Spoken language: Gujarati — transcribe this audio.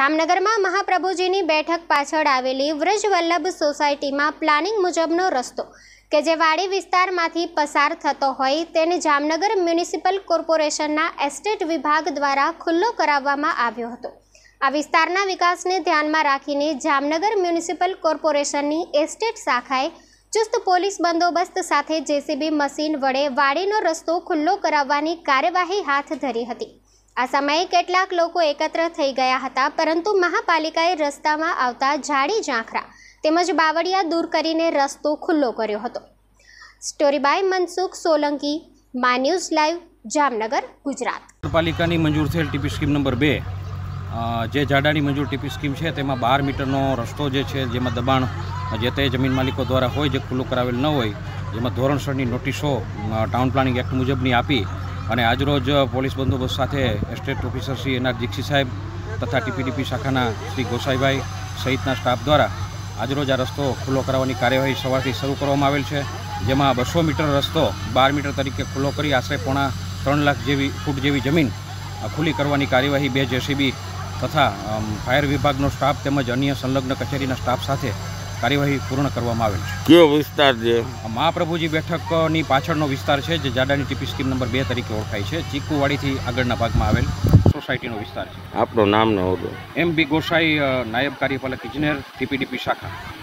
જામનગર માં મહાપ્રભુજીની બેઠક પાછળ આવેલી વ્રજવલ્લભ સોસાયટીમાં પ્લાનિંગ મુજબનો રસ્તો કે જે વાડી વિસ્તારમાંથી પસાર થતો હોય તેને જામનગર મ્યુનિસિપલ કોર્પોરેશનના એસ્ટેટ વિભાગ દ્વારા ખુલ્લો કરાવવામાં આવ્યો હતો। આ વિસ્તારના વિકાસને ધ્યાનમાં રાખીને જામનગર મ્યુનિસિપલ કોર્પોરેશનની એસ્ટેટ શાખાએ ચુસ્ત પોલીસ બંદોબસ્ત સાથે જેસીબી મશીન વડે વાડીનો રસ્તો ખુલ્લો કરાવવાની કાર્યવાહી હાથ ધરી હતી। આ સમયે કેટલાક લોકો એકત્ર થઈ ગયા હતા, પરંતુ મહાપાલિકાએ રસ્તામાં આવતા ઝાડી ઝાંખરા તેમજ બાવળિયા દૂર કરીને રસ્તો ખુલ્લો કર્યો હતો। સ્ટોરી બાય મનસુખ સોલંકી, મા ન્યૂઝ લાઈવ, જામનગર, ગુજરાત। નગરપાલિકાની મંજૂર થયેલ ટીપી સ્કીમ નંબર 2 જે જાડાની મંજૂર ટીપી સ્કીમ છે તેમાં 12 મીટરનો રસ્તો જે છે જેમાં દબાણ જે તે જમીન માલિકો દ્વારા હોય જે ખુલ્લું કરાવેલ ન હોય, જેમાં ધોરણસરની નોટિસો ટાઉન પ્લાનિંગ એક્ટ મુજબની આપી અને આજરોજ પોલીસ બંદોબસ્ત સાથે estate officer Shri N R Dixit સાહેબ તથા ટીપીડીપી શાખાના શ્રી ગોસાઈભાઈ સહિતના સ્ટાફ દ્વારા આજરોજ આ રસ્તો ખુલ્લો કરાવવાની કાર્યવાહી સવારથી શરૂ કરવામાં આવેલ છે, જેમાં 200 મીટર રસ્તો 12 મીટર તરીકે ખુલ્લો કરી આશરે 3.5 લાખ ફૂટ જેવી જમીન ખુલ્લી કરવાની કાર્યવાહી 2 જેસીબી તથા ફાયર વિભાગનો સ્ટાફ તેમજ અન્ય સંલગ્ન કચેરીના સ્ટાફ સાથે કાર્યવાહી પૂર્ણ કરવામાં આવેલ છે। કયો વિસ્તાર છે? મહાપ્રભુજી બેઠકની પાછળનો વિસ્તાર છે, જે જાડાની ટીપી સ્કીમ નંબર 2 તરીકે ઓળખાય છે। ચીકુવાડીથી આગળના ભાગમાં આવેલ સોસાયટીનો વિસ્તાર છે। આપનું નામ ને હોદ્દો? MB ગોસાઈ, નાયબ કાર્યપાલક ઇજનેર, ટીપીડીપી શાખા।